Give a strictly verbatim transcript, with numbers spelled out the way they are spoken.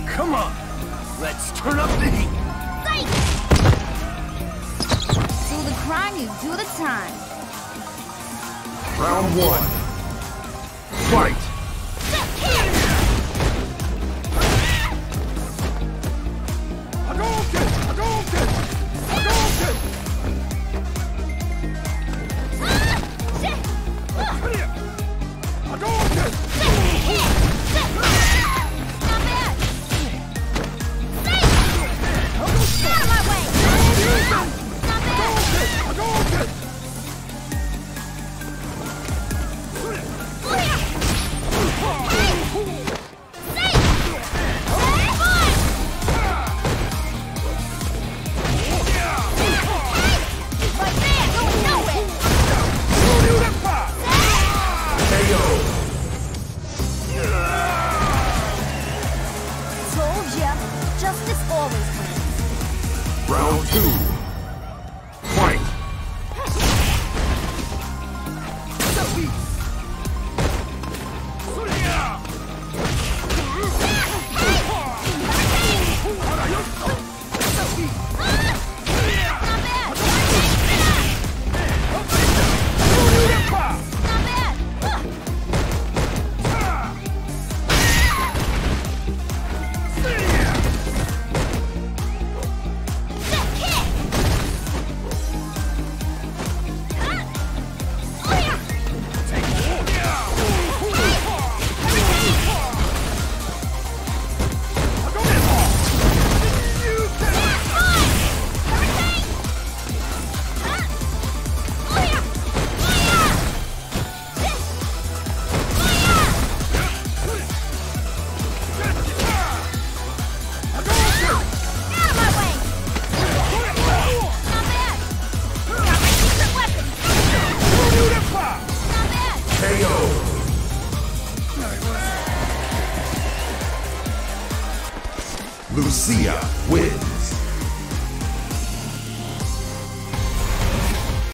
Come on, let's turn up the heat. Fight! Do the crime, you do the time. Round one. Fight! Hadouken! Hadouken! Hadouken! Hadouken! Not bad! Out of my way! Not bad! Hadouken! Justice always wins. Round two. Fight! Lucia wins.